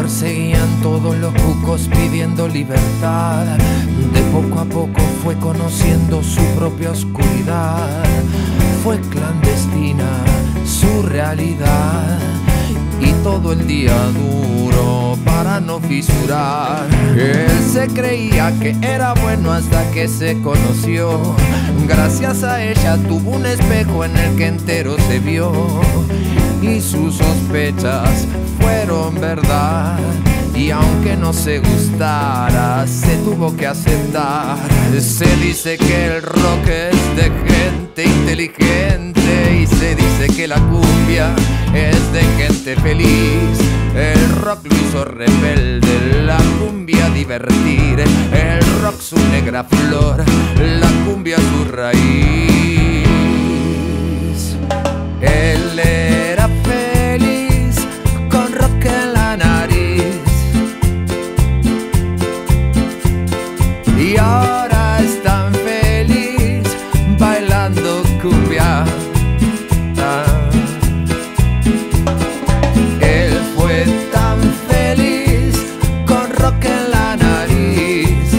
perseguían todos los cucos pidiendo libertad. De poco a poco fue conociendo su propia oscuridad. Fue clandestina su realidad y todo el día duro para no fisurar. Él se creía que era bueno hasta que se conoció. Gracias a ella tuvo un espejo en el que entero se vio y sus sospechas fueron verdad. Y aunque no se gustara, se tuvo que aceptar. Se dice que el rock es de gente inteligente y se dice que la cumbia es de gente feliz. El rock lo hizo rebelde, la cumbia divertir. El rock su negra flor, la cumbia su raíz. Él era feliz con rock en la nariz y ahora es tan feliz bailando cumbia. Él fue tan feliz con rock en la nariz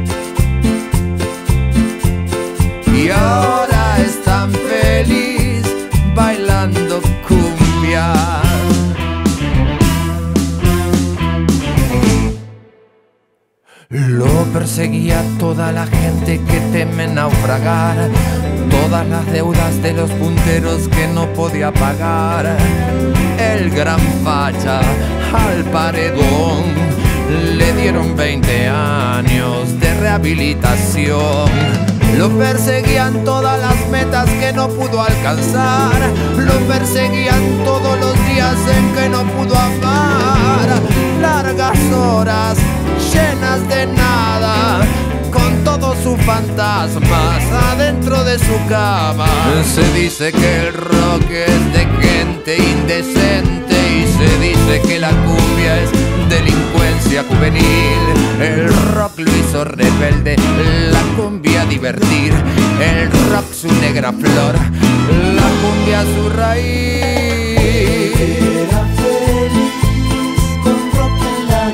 y ahora es tan feliz bailando cumbia. Lo perseguía toda la gente que teme naufragar, todas las deudas de los punteros que no podía pagar. El gran facha al paredón le dieron 20 años de rehabilitación. Lo perseguían todas las metas que no pudo alcanzar. Lo perseguían todos los días en que no pudo amar. Largas horas llenas de nada, con todos sus fantasmas adentro de su cama. Se dice que el rock es de gente indecente y se dice que la cumbia es delincuencia juvenil. El rock lo hizo rebelde, la cumbia divertir. El rock su negra flor, la cumbia su raíz. Era feliz con rock en la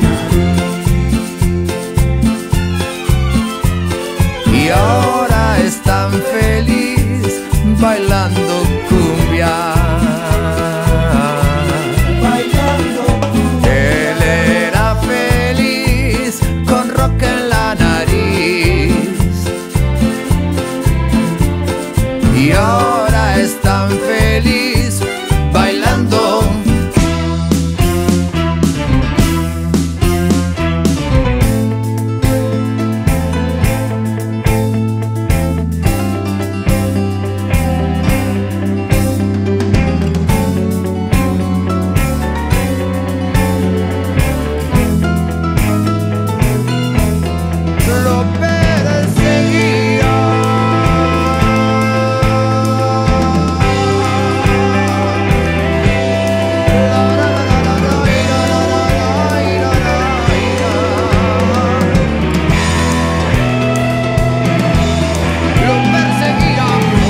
nariz Y ahora es tan feliz bailando cumbia. bailando cumbia. Él era feliz con rock en la nariz y ahora es tan feliz bailando. Lo perseguía lo perseguía.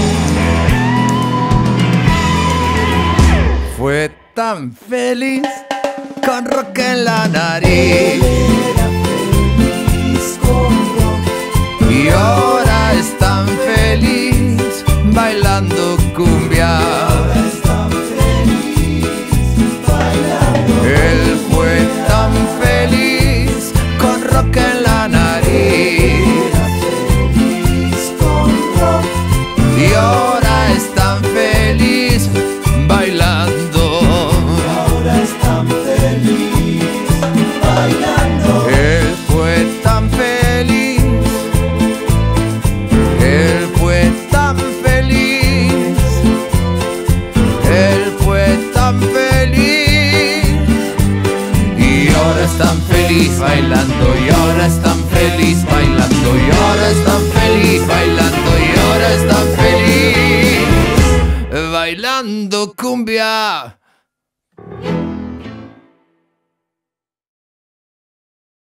Fue tan feliz con rock en la nariz Era feliz con rock. y ahora es tan feliz bailando cumbia. Ahora es tan feliz bailando. Él fue tan feliz con rock en la nariz Era feliz con rock. y ahora es tan feliz bailando. Ahora es tan feliz bailando. Él fue tan feliz, él fue tan feliz, él fue tan feliz y ahora es tan feliz bailando y ahora es tan feliz bailando y ahora es tan feliz bailando y ahora es tan feliz bailando cumbia.